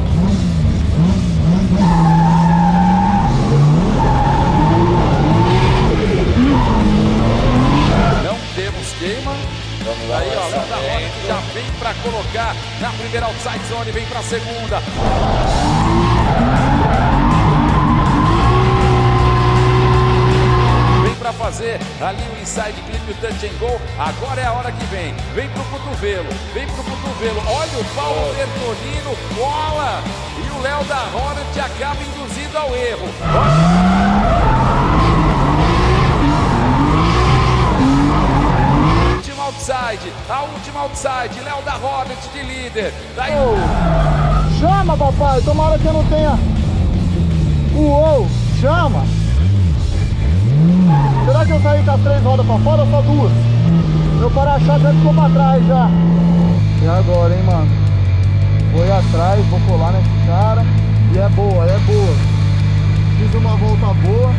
S1: Não temos queima. Aí, ó, Léo da Roda já vem para colocar na primeira outside zone, vem para a segunda. Vem para fazer ali o inside clip, o touch and go. Agora é a hora que vem. Vem pro cotovelo, vem pro cotovelo. Olha o Paulo Bertolino, bola! E o Léo da Roda te acaba induzido ao erro. Última outside, a última outside, Léo da Roda de líder. Daí...
S3: Oh, chama, papai, tomara que eu não tenha. Uou, chama! Será que eu saí com as três rodas pra fora ou só duas? Meu para-choque já ficou pra trás já.
S2: E agora, hein, mano? Vou atrás, vou colar nesse cara. E é boa, é boa. Fiz uma volta boa.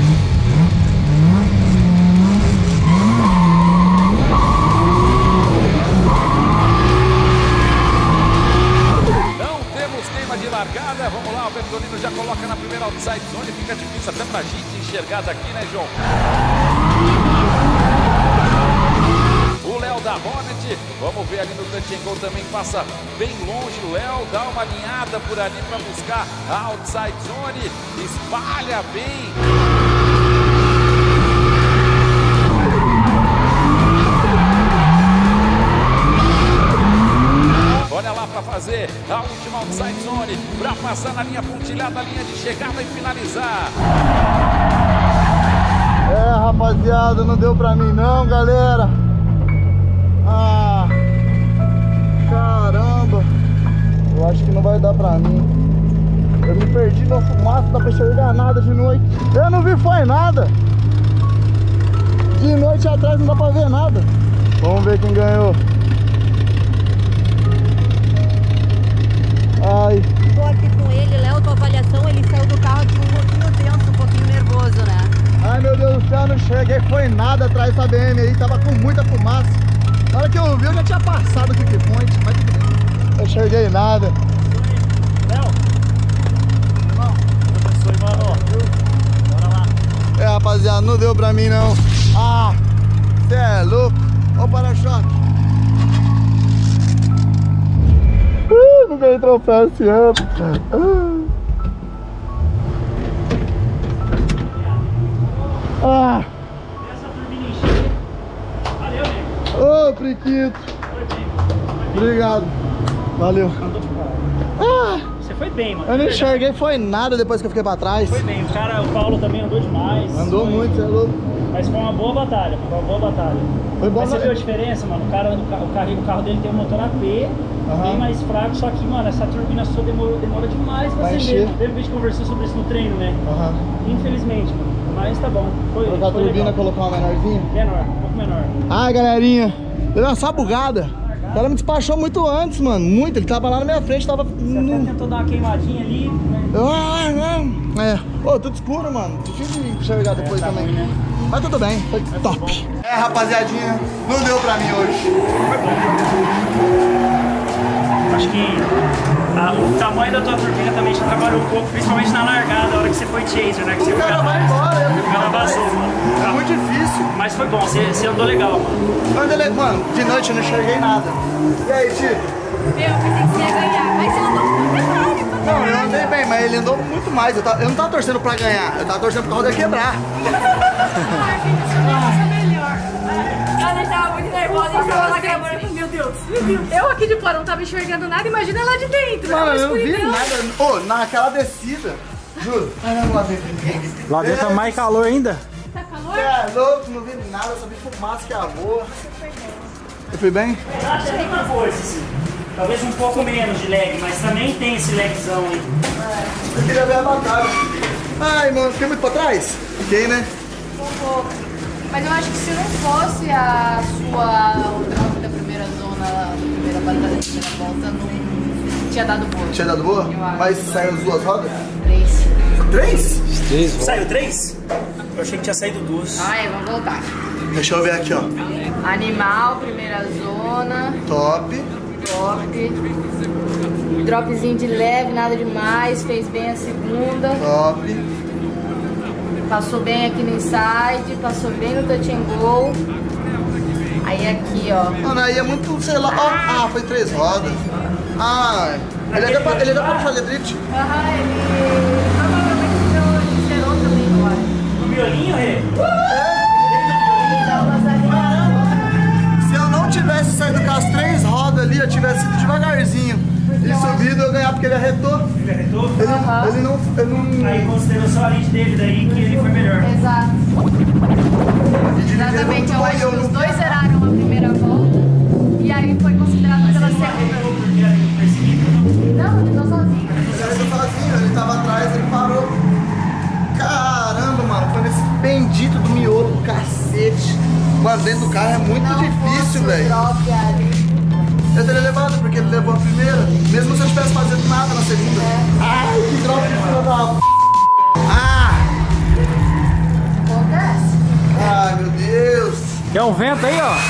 S1: Não temos queima de largada. Vamos lá, o Bertolino já coloca na primeira outside zone. Fica difícil até pra gente enxergar daqui, né, João? O Léo da Hornet, vamos ver ali no touch and go também, passa bem longe. O Léo dá uma alinhada por ali para buscar a outside zone, espalha bem. Olha lá para fazer a última outside zone, para passar na linha pontilhada, a linha de chegada e finalizar.
S2: É, rapaziada, não deu pra mim não, galera. Ah, caramba. Eu acho que não vai dar pra mim. Eu me perdi na fumaça, não dá pra enxergar nada de noite. Eu não vi foi nada. De noite atrás não dá pra ver nada. Vamos ver quem ganhou. Ai.
S11: Tô aqui com ele, Léo, tua avaliação, ele saiu do carro aqui um pouquinho tenso, um pouquinho nervoso, né?
S2: Ai, meu Deus do céu, não cheguei, foi nada atrás dessa B M aí, tava com muita fumaça. Na hora que eu vi, eu já tinha passado o kick point, mas tudo bem. Não enxerguei nada.
S4: Léo, irmão, Deus abençoe, mano. Bora lá.
S2: É, rapaziada, não deu pra mim não. Ah, cê é louco. Ó o para-choque. Uh, não ganhei troféu esse ano. Uh. Ah. Ô, oh, Priquito. Obrigado. Valeu. Ah,
S4: você foi bem, mano.
S2: Eu não enxerguei, foi nada depois que eu fiquei pra trás.
S4: Foi bem, o cara, o Paulo também andou demais.
S2: Andou foi... muito, você é louco.
S4: Mas foi uma boa batalha, foi uma boa batalha.
S2: Foi bom.
S4: Mas você
S2: mas...
S4: viu a diferença, mano? O, cara, o, carro, o, carro, o carro dele tem um motor A P, uhum. bem mais fraco, só que, mano, essa turbina sua demora, demora demais pra ser mesmo. Teve a gente conversou sobre isso no treino, né? Uhum. Infelizmente, mano. Mas tá bom. Foi,
S2: colocar a turbina, legal. Colocar uma menorzinha?
S4: Menor, um pouco menor.
S2: Ai, galerinha, deu uma sabugada. O cara me despachou muito antes, mano. Muito. Ele tava lá na minha frente, tava.
S4: Você até tentou dar uma queimadinha ali, né?
S2: Ah, não. É. Ô, tudo escuro, mano. Difícil de enxergar depois é, tá também. Ruim, né? Mas tudo bem, foi Mas top. É, rapaziadinha, não deu pra mim hoje.
S4: Acho que a, o tamanho da tua turbina também já trabalhou um pouco, principalmente na largada, a hora que você foi chaser, né? Que
S2: o
S4: você
S2: cara vai embora, eu
S4: o cara vazou, mano.
S2: É muito difícil.
S4: Mas foi bom, você, você andou legal, mano.
S2: Eu andei, mano, de noite eu não enxerguei nada. E aí, Tito?
S9: Meu, eu pensei que você ia ganhar, mas você andou muito melhor.
S2: Não, eu andei bem, mas ele andou muito mais. Eu, tava, eu não tava torcendo pra ganhar, eu tava torcendo pro carro dele quebrar.
S9: Ai, filho, isso é melhor. A gente tava muito nervosa e tava lá gravando. Meu Deus, meu Deus. Eu aqui de fora não tava enxergando nada, imagina lá de dentro.
S2: Mano, eu não vi nada. Ô, oh, naquela descida, juro. Ai, não, lá dentro ninguém.
S4: Lá dentro tá mais calor ainda.
S9: Tá calor?
S2: É, louco, não vi nada, só vi fumaça que a voa. Eu fui bem?
S4: Eu acho que tem uma coisa, assim. Talvez um pouco menos de lag, mas também tem esse lagzão aí.
S2: É, eu queria ver a batalha. Ai, mano, fiquei muito pra trás? Fiquei, né?
S7: Um pouco. Mas eu acho que se não fosse a sua o drop da primeira zona, da primeira batalha da primeira volta, não tinha dado boa.
S2: Tinha dado boa? Mas saiu as duas rodas?
S7: Três.
S2: Três?
S4: Três. Saiu três? Eu achei que tinha saído duas.
S7: Ai, vamos voltar.
S2: Deixa eu ver aqui, ó.
S7: Animal, primeira zona.
S2: Top.
S7: Top. Dropzinho de leve, nada demais. Fez bem a segunda.
S2: Top.
S7: Passou bem aqui no inside. Passou bem no touch and go. Aí aqui, ó.
S2: Mano, aí é muito, sei lá. Ah, ah foi três rodas. Ah, ele é pra, ele é pra fazer drift?
S7: Aham, ele provavelmente zerou também, eu acho.
S4: No violinho, Rê?
S2: Se eu não tivesse saído com as três rodas ali, eu tivesse ido devagarzinho e subido, eu ganhar porque ele arretou.
S4: Ele arretou?
S2: Ele, uhum. ele, não, ele não.
S4: Aí considerou só a lead dele daí que ele foi melhor.
S7: Exato. Exatamente, eu acho que os dois zeraram a primeira volta e aí foi considerado pela segunda. Não, ele tô sozinho.
S2: Ele tô sozinho, ele tava atrás, ele parou. Caramba, mano, foi nesse bendito do miolo do cacete. Mano, dentro do carro é muito
S7: não
S2: difícil, velho.
S3: eu teria levado, porque ele levou a primeira, mesmo se eu estivesse fazendo nada na segunda. Ai, que droga de filho da p... Ah!
S7: Acontece.
S3: Ai, meu Deus.
S4: Quer um vento aí, ó?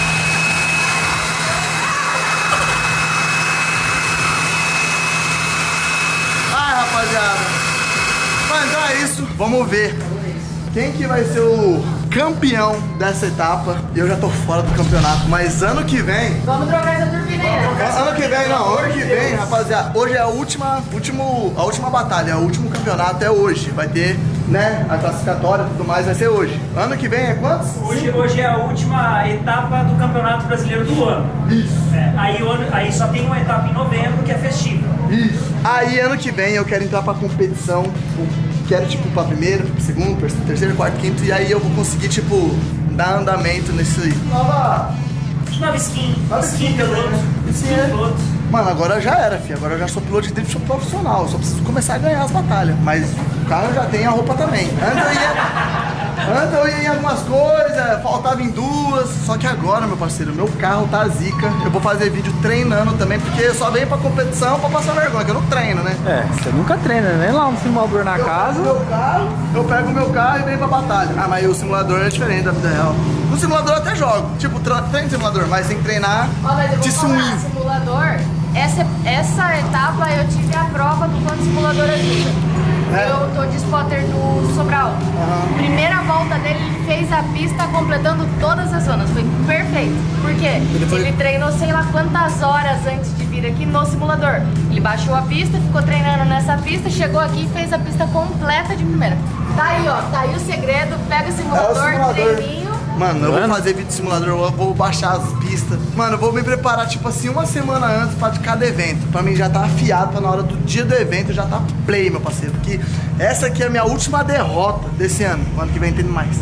S3: Ai, rapaziada. Mas então é isso, vamos ver quem que vai ser o campeão dessa etapa. Eu já tô fora do campeonato, mas ano que vem...
S7: Vamos trocar essa turbina aí.
S3: Ano que vem, não, ano que vem, rapaziada, hoje é a última, último, a última batalha, o último campeonato é hoje. Vai ter, né, a classificatória e tudo mais, vai ser hoje. Ano que vem é quantos?
S4: Hoje, hoje é a última etapa do Campeonato Brasileiro do ano.
S3: Isso.
S4: É, aí, aí só tem uma etapa em novembro que é festiva.
S3: Isso. Aí ano que vem eu quero entrar pra competição, quero tipo pra primeiro, segundo, terceiro, quarto, quinto, e aí eu vou conseguir tipo dar andamento nesse nova
S4: nova skin,
S3: nova
S4: skin piloto,
S3: skin piloto. Mano, agora já era, filho. Agora eu já sou piloto de drift profissional, eu só preciso começar a ganhar as batalhas. Mas o carro já tem a roupa também. Antes eu ia, antes eu ia em algumas coisas, faltava em duas. Só que agora, meu parceiro, meu carro tá zica. Eu vou fazer vídeo treinando também, porque eu só venho pra competição pra passar vergonha, que eu não treino, né?
S4: É, você nunca treina, nem lá no simulador na
S3: eu
S4: casa.
S3: Pego meu carro, eu pego o meu carro e venho pra batalha. Ah, mas o simulador é diferente da vida real. No simulador eu até jogo, tipo, treino de simulador, mas tem que treinar
S7: oh, mas eu vou
S3: de
S7: falar,
S3: swing.
S7: Simulador, essa, essa etapa eu tive a prova do quanto o simulador ajuda. É. Eu tô de spotter do Sobral. Uhum. Primeira volta dele, ele fez a pista completando todas as zonas. Foi perfeito. Por quê? Ele, foi... ele treinou sei lá quantas horas antes de vir aqui no simulador. Ele baixou a pista, ficou treinando nessa pista, chegou aqui e fez a pista completa de primeira. Tá aí, ó. Tá aí o segredo. Pega o simulador, é o simulador. Treininho.
S3: Mano, eu vou fazer vídeo de simulador, eu vou baixar as pistas. Mano, eu vou me preparar, tipo assim, uma semana antes pra de cada evento. Pra mim já tá afiado, pra na hora do dia do evento já tá play, meu parceiro. Porque essa aqui é a minha última derrota desse ano. O ano que vem tem mais.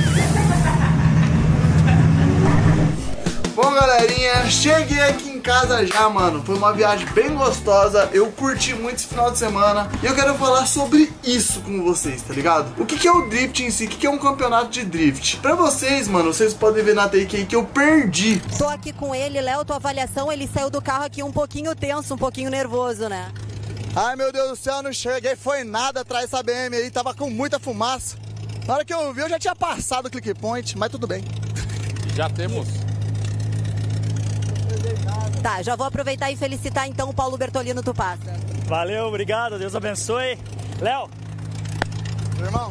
S3: Bom, galerinha, cheguei aqui em casa já, mano. Foi uma viagem bem gostosa. Eu curti muito esse final de semana. E eu quero falar sobre isso com vocês, tá ligado? O que que é o drift em si? O que que é um campeonato de drift? Pra vocês, mano, vocês podem ver na take aí que eu perdi.
S11: Tô aqui com ele, Léo, tua avaliação. Ele saiu do carro aqui um pouquinho tenso, um pouquinho nervoso, né?
S2: Ai, meu Deus do céu, não cheguei, foi nada atrás dessa B M aí. Tava com muita fumaça. Na hora que eu vi, eu já tinha passado o click point, mas tudo bem.
S1: Já temos...
S11: Tá, já vou aproveitar e felicitar então o Paulo Bertolino, tu passa.
S4: Valeu, obrigado, Deus abençoe. Léo.
S3: Meu irmão.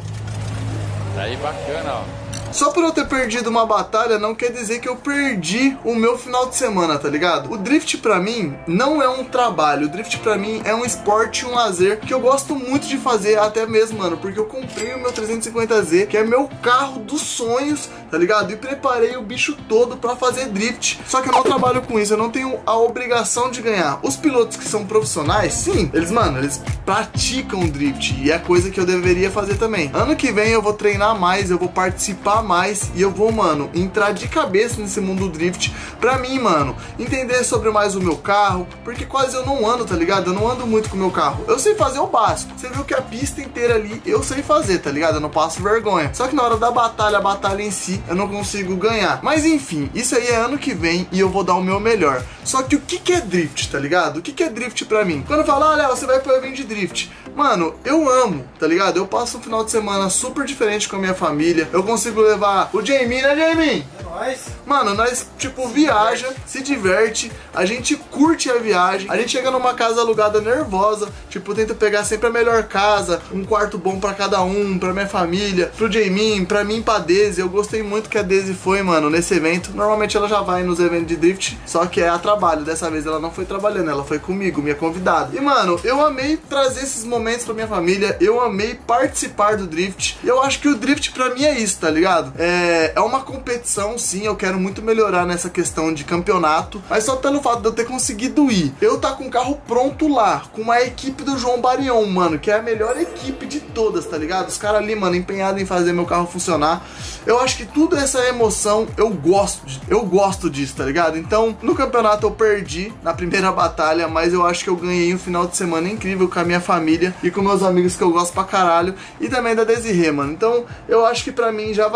S1: Aí, bacana, ó.
S3: Só por eu ter perdido uma batalha não quer dizer que eu perdi o meu final de semana, tá ligado? O drift pra mim não é um trabalho, o drift pra mim é um esporte e um lazer que eu gosto muito de fazer, até mesmo, mano, porque eu comprei o meu trezentos e cinquenta Z, que é meu carro dos sonhos, tá ligado? E preparei o bicho todo pra fazer drift. Só que eu não trabalho com isso, eu não tenho a obrigação de ganhar. Os pilotos que são profissionais, sim, eles, mano, eles praticam drift e é coisa que eu deveria fazer também. Ano que vem eu vou treinar mais, eu vou participar mais e eu vou, mano, entrar de cabeça nesse mundo drift pra mim, mano, entender sobre mais o meu carro, porque quase eu não ando, tá ligado? Eu não ando muito com o meu carro. Eu sei fazer o básico. Você viu que a pista inteira ali eu sei fazer, tá ligado? Eu não passo vergonha. Só que na hora da batalha, a batalha em si, eu não consigo ganhar. Mas enfim, isso aí é ano que vem e eu vou dar o meu melhor. Só que o que que é drift, tá ligado? O que que é drift pra mim? Quando eu falo, olha, você vai pro evento de drift. Mano, eu amo, tá ligado? Eu passo um final de semana super diferente com a minha família. Eu consigo levar o Jamie, né, Jamie? É nóis. Mano, nós, tipo, viaja, se diverte, a gente curte a viagem, a gente chega numa casa alugada nervosa, tipo, tenta pegar sempre a melhor casa, um quarto bom pra cada um, pra minha família, pro Jamie, pra mim, pra Daisy. Eu gostei muito que a Daisy foi, mano, nesse evento. Normalmente ela já vai nos eventos de drift, só que é a trabalho. Dessa vez ela não foi trabalhando, ela foi comigo, minha convidada. E, mano, eu amei trazer esses momentos pra minha família, eu amei participar do drift. Eu acho que o drift pra mim é isso, tá ligado? É, é uma competição, sim, eu quero muito melhorar nessa questão de campeonato, mas só pelo fato de eu ter conseguido ir, eu tá com o carro pronto lá, com uma equipe do João Barion, mano, que é a melhor equipe de todas, tá ligado? Os caras ali, mano, empenhados em fazer meu carro funcionar. Eu acho que tudo essa emoção, eu gosto, de, eu gosto disso, tá ligado? Então, no campeonato eu perdi na primeira batalha, mas eu acho que eu ganhei um final de semana incrível com a minha família e com meus amigos que eu gosto pra caralho, e também da Desirê, mano. Então, eu acho que pra mim já valeu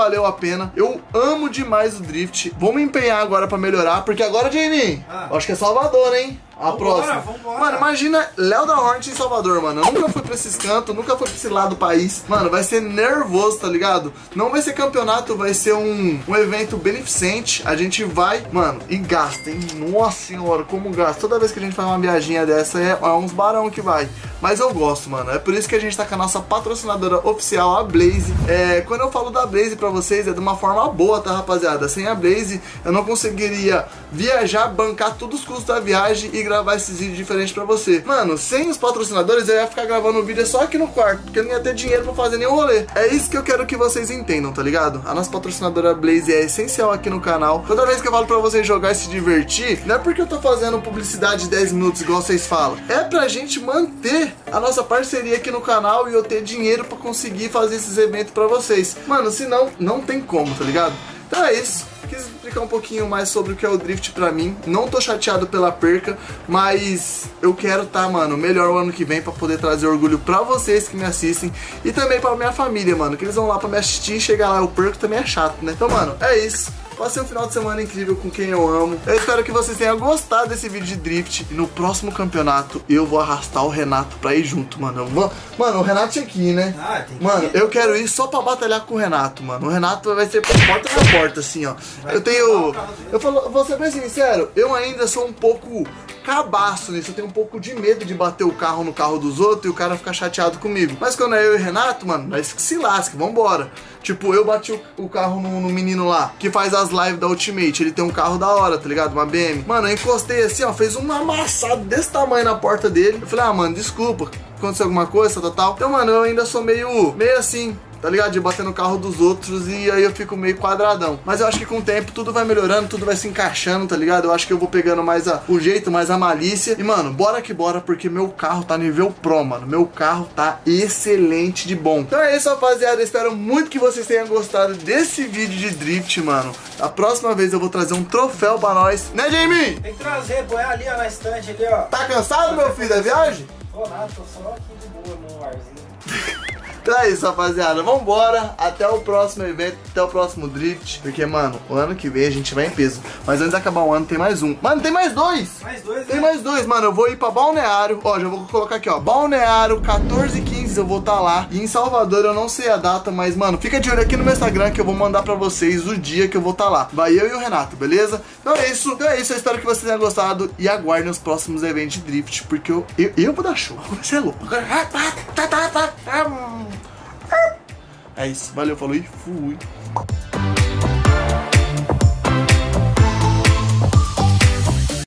S3: valeu a pena. Eu amo demais o drift. Vou me empenhar agora pra melhorar, porque agora, Jamie, ah. acho que é Salvador, hein? A vambora, próxima. Vambora. Mano, imagina Léo da Hornet em Salvador, mano. Eu nunca fui pra esses cantos, nunca fui pra esse lado do país. Mano, vai ser nervoso, tá ligado? Não vai ser campeonato, vai ser um, um evento beneficente. A gente vai, mano, e gasta, hein? Nossa senhora, como gasta. Toda vez que a gente faz uma viaginha dessa, é, é uns barão que vai. Mas eu gosto, mano. É por isso que a gente tá com a nossa patrocinadora oficial, a Blaze. É, quando eu falo da Blaze pra vocês, é de uma forma boa, tá, rapaziada? Sem a Blaze, eu não conseguiria viajar, bancar todos os custos da viagem e gravar esses vídeos diferentes pra você. Mano, sem os patrocinadores, eu ia ficar gravando um vídeo só aqui no quarto, porque eu não ia ter dinheiro pra fazer nenhum rolê. É isso que eu quero que vocês entendam, tá ligado? A nossa patrocinadora Blaze é essencial aqui no canal. Toda vez que eu falo pra vocês jogar e se divertir, não é porque eu tô fazendo publicidade de dez minutos, igual vocês falam. É pra gente manter a nossa parceria aqui no canal e eu ter dinheiro pra conseguir fazer esses eventos pra vocês. Mano, senão não tem como, tá ligado? Então é isso. Quis explicar um pouquinho mais sobre o que é o drift pra mim. Não tô chateado pela perca, mas eu quero tá, mano, melhor o ano que vem pra poder trazer orgulho pra vocês que me assistem e também pra minha família, mano, que eles vão lá pra me assistir e chegar lá eu perco também é chato, né? Então, mano, é isso. Passei um final de semana incrível com quem eu amo. Eu espero que vocês tenham gostado desse vídeo de drift. E no próximo campeonato eu vou arrastar o Renato pra ir junto, mano. Eu vou... Mano, o Renato tinha que ir, né? Ah, tem que mano, ir. Eu quero ir só pra batalhar com o Renato, mano. O Renato vai ser porta na porta, assim, ó. Vai eu tenho... Eu falo, vou ser bem sincero, eu ainda sou um pouco cabaço nisso. Eu tenho um pouco de medo de bater o carro no carro dos outros e o cara ficar chateado comigo. Mas quando é eu e o Renato, mano, nós que se lasque, vambora. Tipo, eu bati o, o carro no, no menino lá, que faz as lives da Ultimate. Ele tem um carro da hora, tá ligado? Uma B M. Mano, eu encostei assim, ó, fez um amassado desse tamanho na porta dele. Eu falei, ah, mano, desculpa, aconteceu alguma coisa, tal, tal. Então, mano, eu ainda sou meio, meio assim, tá ligado? De bater no carro dos outros e aí eu fico meio quadradão. Mas eu acho que com o tempo tudo vai melhorando, tudo vai se encaixando, tá ligado? Eu acho que eu vou pegando mais a, o jeito, mais a malícia. E, mano, bora que bora, porque meu carro tá nível pro, mano. Meu carro tá excelente de bom. Então é isso, rapaziada. Eu espero muito que vocês tenham gostado desse vídeo de drift, mano. A próxima vez eu vou trazer um troféu pra nós. Né, Jamie?
S5: Tem que trazer, pô. É ali, ó, na estante ali, ó.
S3: Tá cansado, meu filho, da viagem?
S5: Tô nada, tô só aqui de boa no arzinho.
S3: Então é isso, rapaziada. Vambora. Até o próximo evento, até o próximo drift. Porque, mano, o ano que vem a gente vai em peso. Mas antes de acabar o ano, tem mais um. Mano, tem mais dois.
S5: Mais dois,
S3: Tem
S5: né?
S3: mais dois, mano. Eu vou ir pra Balneário. Ó, já vou colocar aqui, ó. Balneário, quatorze e quinze eu vou estar tá lá. E em Salvador eu não sei a data, mas, mano, fica de olho aqui no meu Instagram que eu vou mandar pra vocês o dia que eu vou estar tá lá. Vai eu e o Renato, beleza? Então é isso. Então é isso. Eu espero que vocês tenham gostado. E aguardem os próximos eventos de drift. Porque eu, eu, eu vou dar show. Você é louco. É isso, valeu, falou e fui.